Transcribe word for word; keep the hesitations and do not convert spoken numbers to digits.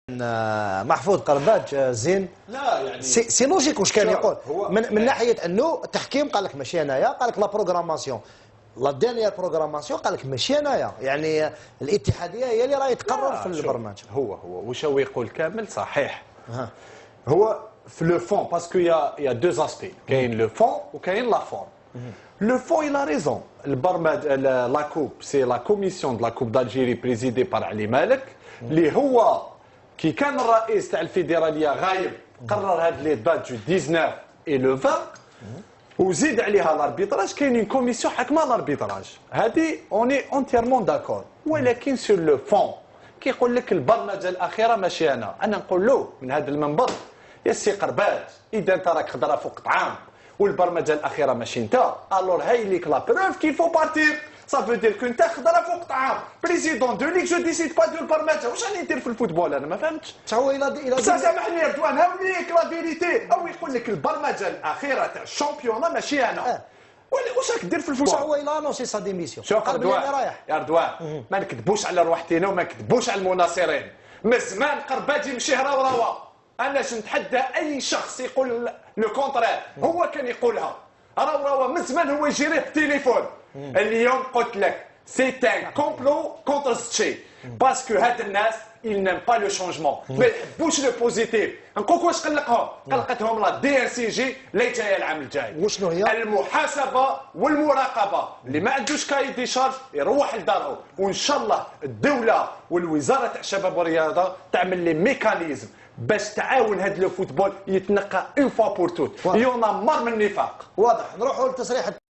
محفوظ قرباج زين. لا يعني سي, سي لوجيك واش كان يقول من, من يعني ناحيه انه التحكيم قال لك ماشي انايا، قال لك لا بروغراماسيون لا ديرنيير بروغراماسيون قال لك ماشي انايا، يعني الاتحاديه هي اللي راهي تقرر في البرنامج. هو هو واش هو يقول كامل صحيح. ها. هو في لو فون باسكو يا يا دو اسبي، كاين لو فون وكاين لا فورم. لو فون il a raison. البرنامج لا كوب سي لا كوميسيون دو لا كوب دالجيري بريزيدي بار علي مالك اللي هو كي كان الرئيس تاع الفيدراليه غايب قرر هاد لي دات جو تسعطاش اي لو عشرين وزيد عليها لاربيتراج. كاينين كوميسيون حكمه لاربيتراج هادي اوني اونتيرمون داكور. ولكن سور لو فون كيقول لك البرمجه الاخيره ماشي انا انا نقول له من هذا المنبر يا سي قرباج اذا انت راك خضره فوق طعام والبرمجه الاخيره ماشي انت الور هاي ليك لا بروف كي فو بارتير. Ça veut dire que انت خضره فوق طعام بريزيدون دو ليك جو ديسيد با دو البرمجه. واش راني ندير في الفوتبول انا ما فهمتش. تا هو الى الى سامحني يا رضوان هاوليك لا فيريتي او يقول لك البرمجه الاخيره تاع الشامبيون ماشي انا. أه. واش راك دير في الفوتبول؟ تا هو الى انونسي سا ديميسيون. شوف رضوان يا رضوان ما نكذبوش على رواحتنا وما نكذبوش على المناصرين. من زمان قرباج يمشي هراوراوا. انا نتحدى اي شخص يقول لو كونترير. هو كان يقولها هراوراوا من زمان هو يجري في التليفون. اليوم قلت لك سي ان كومبلو كونتر ستشي باسكو هاد الناس ils n'aiment pas le changement. ما يحبوش لو بوزيتيف. نقولك واش قلقهم؟ قلقتهم لا دي ان سي جي اللي جايه العام الجاي. وشنو هي؟ المحاسبه والمراقبه. اللي ما عندوش كاي دي شارج يروح لداره. وان شاء الله الدوله والوزاره تاع الشباب والرياضه تعمل لي ميكانيزم باش تعاون هاد لو فوتبول يتنقى اون فوا بور توت. يونا مار من النفاق. واضح. نروحوا للتصريح